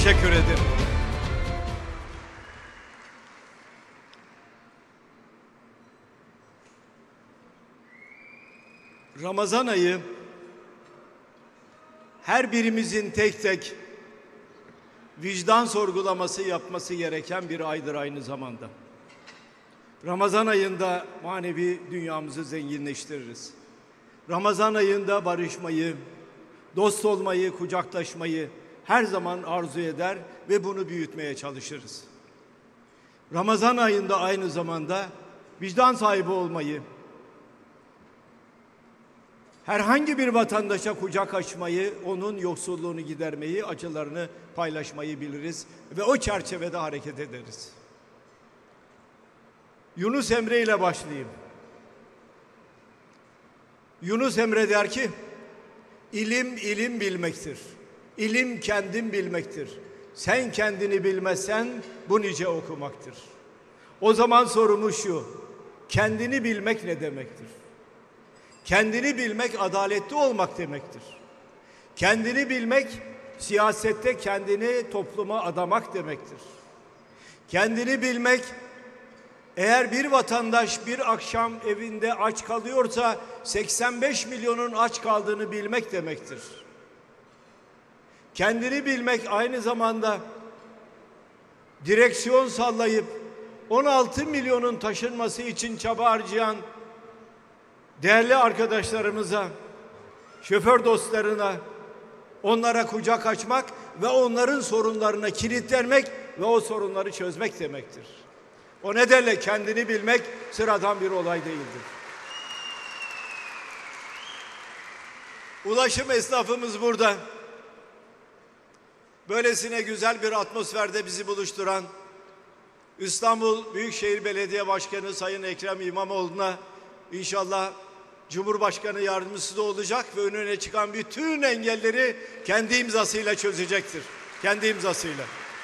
Teşekkür ederim. Ramazan ayı her birimizin tek tek vicdan sorgulaması yapması gereken bir aydır aynı zamanda. Ramazan ayında manevi dünyamızı zenginleştiririz. Ramazan ayında barışmayı, dost olmayı, kucaklaşmayı her zaman arzu eder ve bunu büyütmeye çalışırız. Ramazan ayında aynı zamanda vicdan sahibi olmayı, herhangi bir vatandaşa kucak açmayı, onun yoksulluğunu gidermeyi, acılarını paylaşmayı biliriz ve o çerçevede hareket ederiz. Yunus Emre ile başlayayım. Yunus Emre der ki, İlim ilim bilmektir. İlim kendin bilmektir. Sen kendini bilmezsen bu nice okumaktır. O zaman sorumuz şu, kendini bilmek ne demektir? Kendini bilmek adaletli olmak demektir. Kendini bilmek siyasette kendini topluma adamak demektir. Kendini bilmek, eğer bir vatandaş bir akşam evinde aç kalıyorsa 85 milyonun aç kaldığını bilmek demektir. Kendini bilmek aynı zamanda direksiyon sallayıp 16 milyonun taşınması için çaba harcayan değerli arkadaşlarımıza, şoför dostlarına, onlara kucak açmak ve onların sorunlarına kilitlenmek ve o sorunları çözmek demektir. O nedenle kendini bilmek sıradan bir olay değildir. Ulaşım esnafımız burada. Böylesine güzel bir atmosferde bizi buluşturan İstanbul Büyükşehir Belediye Başkanı Sayın Ekrem İmamoğlu'na inşallah Cumhurbaşkanı yardımcısı da olacak ve önüne çıkan bütün engelleri kendi imzasıyla çözecektir. Kendi imzasıyla.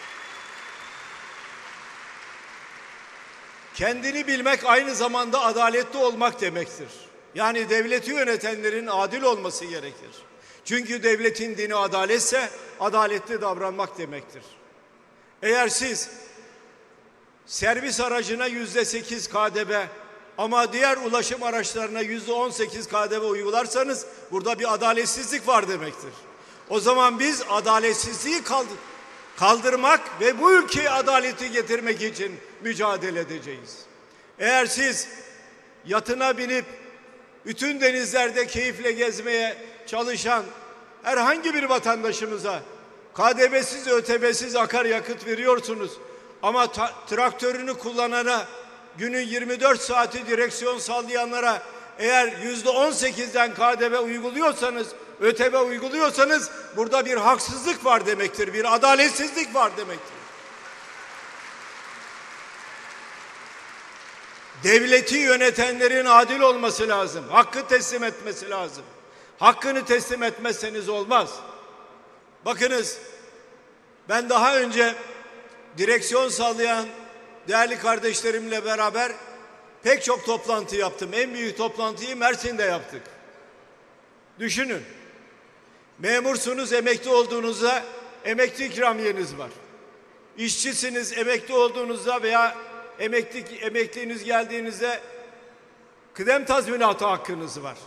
Kendini bilmek aynı zamanda adaletli olmak demektir. Yani devleti yönetenlerin adil olması gerekir. Çünkü devletin dini adaletse adaletli davranmak demektir. Eğer siz servis aracına %8 KDV ama diğer ulaşım araçlarına %18 KDV uygularsanız burada bir adaletsizlik var demektir. O zaman biz adaletsizliği kaldırmak ve bu ülkeye adaleti getirmek için mücadele edeceğiz. Eğer siz yatına binip bütün denizlerde keyifle gezmeye çalışan herhangi bir vatandaşımıza KDV'siz, ÖTV'siz akaryakıt veriyorsunuz ama traktörünü kullanana, günün 24 saati direksiyon sallayanlara eğer %18'den KDV uyguluyorsanız, ÖTV uyguluyorsanız burada bir haksızlık var demektir, bir adaletsizlik var demektir. Devleti yönetenlerin adil olması lazım, hakkı teslim etmesi lazım. Hakkını teslim etmezseniz olmaz. Bakınız, ben daha önce direksiyon sallayan değerli kardeşlerimle beraber pek çok toplantı yaptım. En büyük toplantıyı Mersin'de yaptık. Düşünün, memursunuz, emekli olduğunuzda emekli ikramiyeniz var. İşçisiniz, emekli olduğunuzda veya emekliliğiniz geldiğinizde kıdem tazminatı hakkınız var.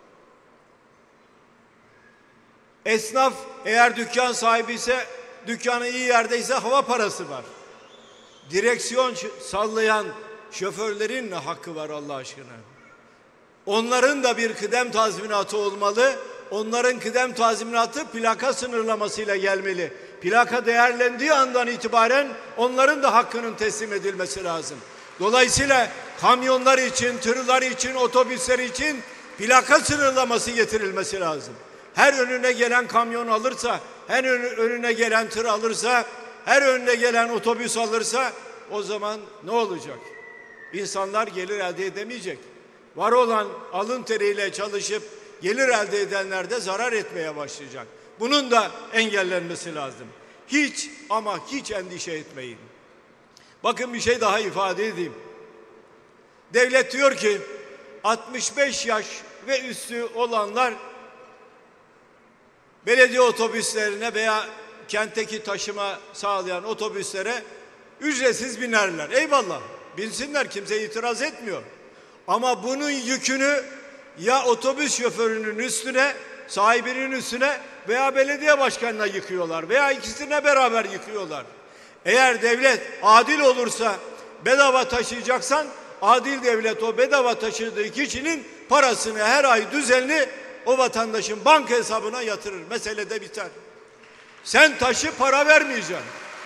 Esnaf eğer dükkan sahibi ise, dükkanı iyi yerdeyse hava parası var. Direksiyon sallayan şoförlerin ne hakkı var Allah aşkına? Onların da bir kıdem tazminatı olmalı. Onların kıdem tazminatı plaka sınırlamasıyla gelmeli. Plaka değerlendiği andan itibaren onların da hakkının teslim edilmesi lazım. Dolayısıyla kamyonlar için, tırlar için, otobüsler için plaka sınırlaması getirilmesi lazım. Her önüne gelen kamyon alırsa, her önüne gelen tır alırsa, her önüne gelen otobüs alırsa o zaman ne olacak? İnsanlar gelir elde edemeyecek. Var olan alın teriyle çalışıp gelir elde edenler de zarar etmeye başlayacak. Bunun da engellenmesi lazım. Hiç ama hiç endişe etmeyin. Bakın bir şey daha ifade edeyim. Devlet diyor ki 65 yaş ve üstü olanlar belediye otobüslerine veya kentteki taşıma sağlayan otobüslere ücretsiz binerler. Eyvallah, binsinler, kimse itiraz etmiyor. Ama bunun yükünü ya otobüs şoförünün üstüne, sahibinin üstüne veya belediye başkanına yıkıyorlar veya ikisine beraber yıkıyorlar. Eğer devlet adil olursa, bedava taşıyacaksan, adil devlet o bedava taşıdığı kişinin parasını her ay düzenli o vatandaşın banka hesabına yatırır. Mesele de biter. Sen taşı, para vermeyeceksin.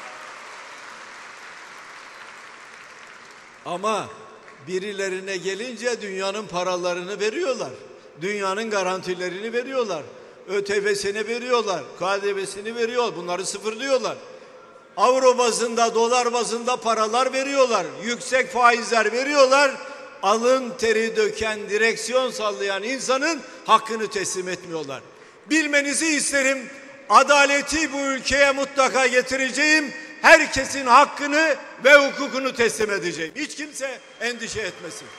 Ama birilerine gelince dünyanın paralarını veriyorlar. Dünyanın garantilerini veriyorlar. ÖTV'sini veriyorlar. KDV'sini veriyor. Bunları sıfırlıyorlar. Avro bazında, dolar bazında paralar veriyorlar. Yüksek faizler veriyorlar. Alın teri döken, direksiyon sallayan insanın hakkını teslim etmiyorlar. Bilmenizi isterim. Adaleti bu ülkeye mutlaka getireceğim. Herkesin hakkını ve hukukunu teslim edeceğim. Hiç kimse endişe etmesin.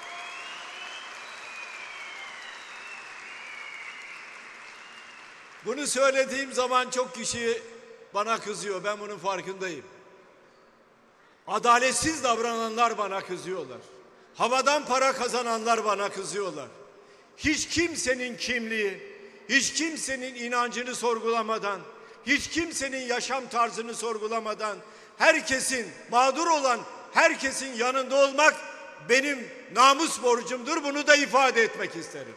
Bunu söylediğim zaman çok kişi bana kızıyor. Ben bunun farkındayım. Adaletsiz davrananlar bana kızıyorlar. Havadan para kazananlar bana kızıyorlar. Hiç kimsenin kimliği, hiç kimsenin inancını sorgulamadan, hiç kimsenin yaşam tarzını sorgulamadan, herkesin, mağdur olan herkesin yanında olmak benim namus borcumdur. Bunu da ifade etmek isterim.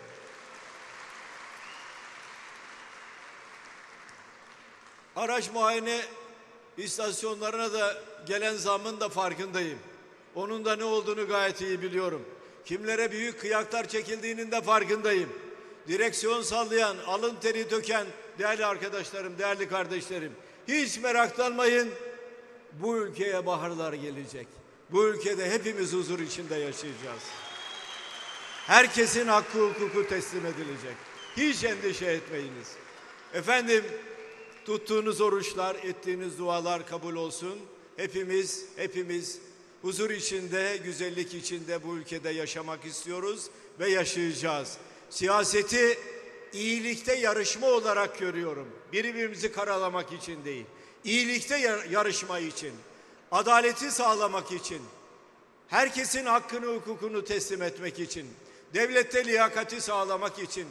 Araç muayene istasyonlarına da gelen zammın da farkındayım. Onun da ne olduğunu gayet iyi biliyorum. Kimlere büyük kıyaklar çekildiğinin de farkındayım. Direksiyon sallayan, alın teri döken değerli arkadaşlarım, değerli kardeşlerim, hiç meraklanmayın. Bu ülkeye baharlar gelecek. Bu ülkede hepimiz huzur içinde yaşayacağız. Herkesin hakkı, hukuku teslim edilecek. Hiç endişe etmeyiniz. Efendim, tuttuğunuz oruçlar, ettiğiniz dualar kabul olsun. Hepimiz huzur içinde, güzellik içinde bu ülkede yaşamak istiyoruz ve yaşayacağız. Siyaseti iyilikte yarışma olarak görüyorum. Birbirimizi karalamak için değil. İyilikte yarışma için, adaleti sağlamak için, herkesin hakkını, hukukunu teslim etmek için, devlette liyakati sağlamak için,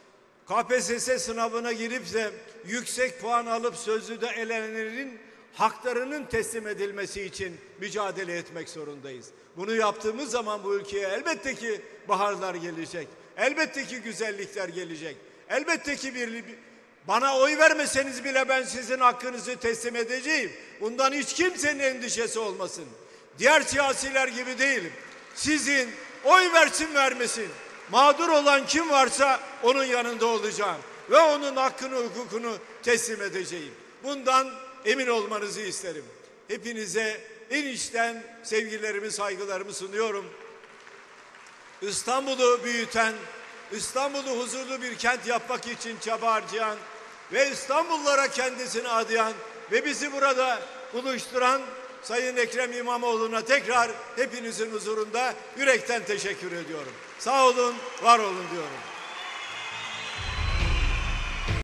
KPSS sınavına girip de yüksek puan alıp sözlüde elenenlerin haklarının teslim edilmesi için mücadele etmek zorundayız. Bunu yaptığımız zaman bu ülkeye elbette ki baharlar gelecek. Elbette ki güzellikler gelecek. Elbette ki bana oy vermeseniz bile ben sizin hakkınızı teslim edeceğim. Bundan hiç kimsenin endişesi olmasın. Diğer siyasiler gibi değilim. Sizin oy versin vermesin, mağdur olan kim varsa onun yanında olacağım. Ve onun hakkını, hukukunu teslim edeceğim. Bundan emin olmanızı isterim. Hepinize en içten sevgilerimi, saygılarımı sunuyorum. İstanbul'u büyüten, İstanbul'u huzurlu bir kent yapmak için çaba harcayan ve İstanbullulara kendisini adayan ve bizi burada buluşturan Sayın Ekrem İmamoğlu'na tekrar hepinizin huzurunda yürekten teşekkür ediyorum. Sağ olun, var olun diyorum.